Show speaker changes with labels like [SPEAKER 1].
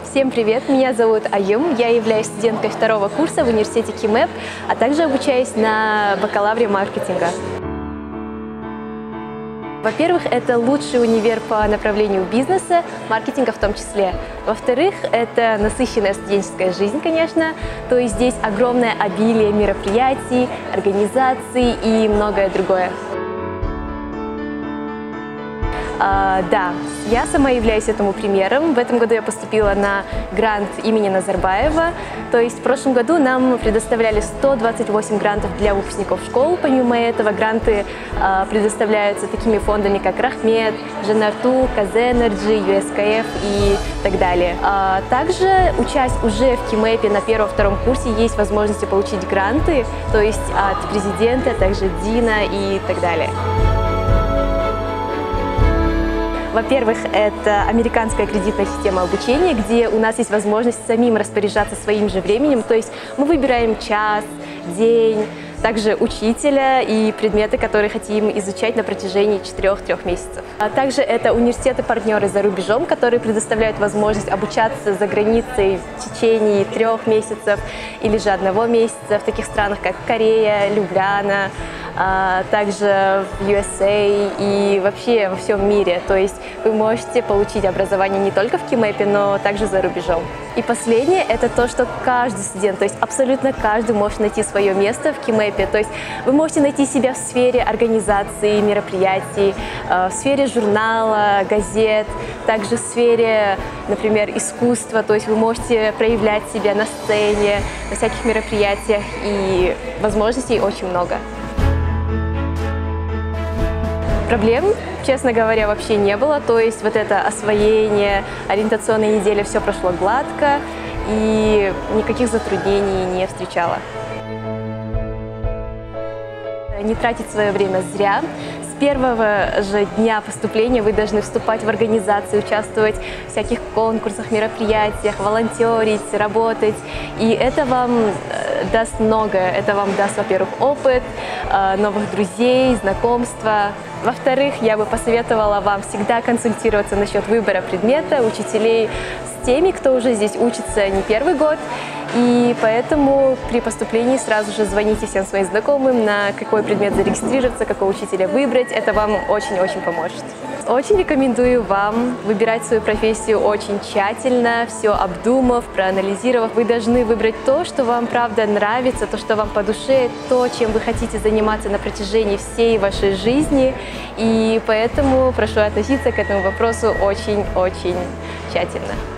[SPEAKER 1] Всем привет, меня зовут Аюм, я являюсь студенткой второго курса в университете КИМЭП, а также обучаюсь на бакалавре маркетинга. Во-первых, это лучший универ по направлению бизнеса, маркетинга в том числе. Во-вторых, это насыщенная студенческая жизнь, конечно, то есть здесь огромное обилие мероприятий, организаций и многое другое. Да, я сама являюсь этому примером. В этом году я поступила на грант имени Назарбаева. То есть в прошлом году нам предоставляли 128 грантов для выпускников школ. Помимо этого, гранты предоставляются такими фондами, как Рахмет, Женарту, Казэнерджи, USKF и так далее. Также, учась уже в КИМЭПе на первом-втором курсе, есть возможность получить гранты, то есть от президента, также Дина и так далее. Во-первых, это американская кредитная система обучения, где у нас есть возможность самим распоряжаться своим же временем, то есть мы выбираем час, день, также учителя и предметы, которые хотим изучать на протяжении 4-3 месяцев. А также это университеты-партнеры за рубежом, которые предоставляют возможность обучаться за границей в течение 3 месяцев или же 1 месяца в таких странах, как Корея, Любляна, также в USA и вообще во всем мире. То есть вы можете получить образование не только в КИМЭПе, но также за рубежом. И последнее – это то, что каждый студент, то есть абсолютно каждый может найти свое место в КИМЭПе. То есть вы можете найти себя в сфере организации мероприятий, в сфере журнала, газет, также в сфере, например, искусства. То есть вы можете проявлять себя на сцене, на всяких мероприятиях, и возможностей очень много. Проблем, честно говоря, вообще не было, то есть вот это освоение, ориентационная неделя, все прошло гладко и никаких затруднений не встречала. Не тратить свое время зря. С первого же дня поступления вы должны вступать в организации, участвовать в всяких конкурсах, мероприятиях, волонтерить, работать. И это вам даст многое. Это вам даст, во-первых, опыт, новых друзей, знакомства. Во-вторых, я бы посоветовала вам всегда консультироваться насчет выбора предмета, учителей с теми, кто уже здесь учится не первый год. И поэтому при поступлении сразу же звоните всем своим знакомым, на какой предмет зарегистрироваться, какого учителя выбрать. Это вам очень-очень поможет. Очень рекомендую вам выбирать свою профессию очень тщательно, все обдумав, проанализировав. Вы должны выбрать то, что вам правда нравится, то, что вам по душе, то, чем вы хотите заниматься на протяжении всей вашей жизни. И поэтому прошу относиться к этому вопросу очень-очень тщательно.